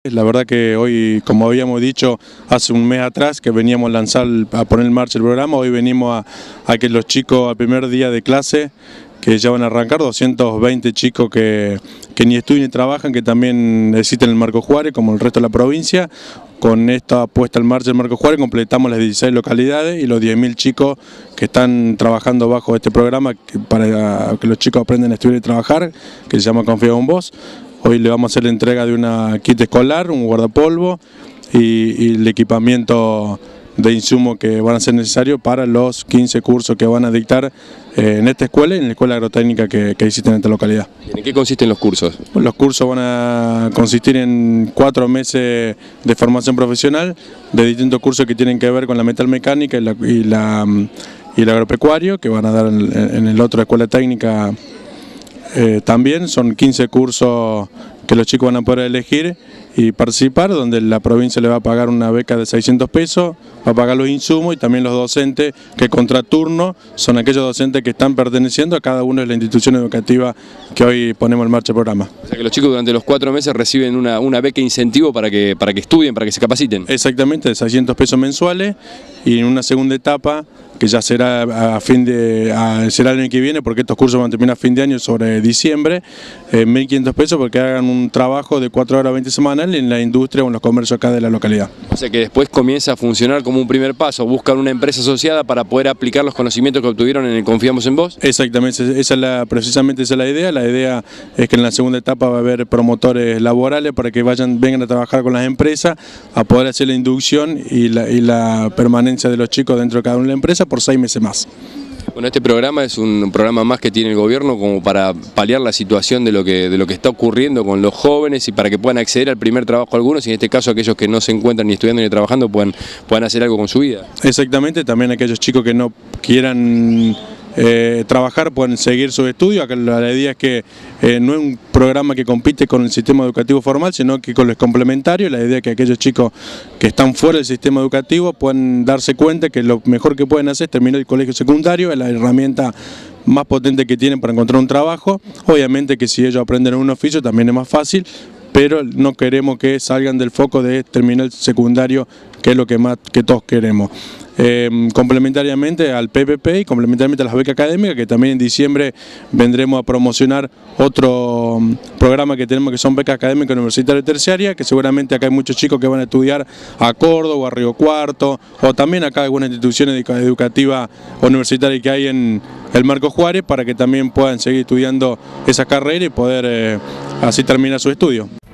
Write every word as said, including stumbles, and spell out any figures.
La verdad que hoy, como habíamos dicho hace un mes atrás, que veníamos a lanzar, a poner en marcha el programa, hoy venimos a, a que los chicos al primer día de clase, que ya van a arrancar, doscientos veinte chicos que, que ni estudian ni trabajan, que también existen en el Marco Juárez, como el resto de la provincia. Con esta puesta en marcha del Marco Juárez completamos las dieciséis localidades y los diez mil chicos que están trabajando bajo este programa que, para que los chicos aprendan a estudiar y trabajar, que se llama Confía en Vos. Hoy le vamos a hacer la entrega de una kit escolar, un guardapolvo y, y el equipamiento de insumo que van a ser necesarios para los quince cursos que van a dictar eh, en esta escuela y en la escuela agrotécnica que, que existe en esta localidad. ¿En qué consisten los cursos? Los cursos van a consistir en cuatro meses de formación profesional de distintos cursos que tienen que ver con la metalmecánica y, la, y, la, y el agropecuario, que van a dar en, en el otro escuela técnica. Eh, también son quince cursos que los chicos van a poder elegir y participar, donde la provincia le va a pagar una beca de seiscientos pesos, va a pagar los insumos y también los docentes que contraturno son aquellos docentes que están perteneciendo a cada una de las instituciones educativas que hoy ponemos en marcha el programa. O sea que los chicos durante los cuatro meses reciben una, una beca incentivo para que, para que estudien, para que se capaciten. Exactamente, de seiscientos pesos mensuales, y en una segunda etapa que ya será a fin de a, será el año que viene, porque estos cursos van a terminar a fin de año sobre diciembre, eh, mil quinientos pesos porque hagan un trabajo de cuatro horas veinte semanal en la industria o en los comercios acá de la localidad. O sea que después comienza a funcionar como un primer paso, buscan una empresa asociada para poder aplicar los conocimientos que obtuvieron en el Confiamos en Vos. Exactamente, esa es la, precisamente esa es la idea. La idea es que en la segunda etapa va a haber promotores laborales para que vayan, vengan a trabajar con las empresas, a poder hacer la inducción y la, y la permanencia de los chicos dentro de cada una de la empresa por seis meses más. Bueno, este programa es un programa más que tiene el gobierno como para paliar la situación de lo que, de lo que está ocurriendo con los jóvenes y para que puedan acceder al primer trabajo algunos, y en este caso aquellos que no se encuentran ni estudiando ni trabajando puedan, puedan hacer algo con su vida. Exactamente, también aquellos chicos que no quieran Eh, trabajar, pueden seguir sus estudios. Acá la idea es que eh, no es un programa que compite con el sistema educativo formal, sino que con los complementarios. La idea es que aquellos chicos que están fuera del sistema educativo puedan darse cuenta que lo mejor que pueden hacer es terminar el colegio secundario, es la herramienta más potente que tienen para encontrar un trabajo. Obviamente que si ellos aprenden un oficio también es más fácil, pero no queremos que salgan del foco de terminar el secundario, que es lo que más que todos queremos. Eh, complementariamente al P P P y complementariamente a las becas académicas, que también en diciembre vendremos a promocionar otro programa que tenemos, que son becas académicas universitarias y terciarias, que seguramente acá hay muchos chicos que van a estudiar a Córdoba o a Río Cuarto, o también acá hay algunas instituciones educativas universitarias que hay en el Marco Juárez, para que también puedan seguir estudiando esa carrera y poder eh, así terminar su estudio.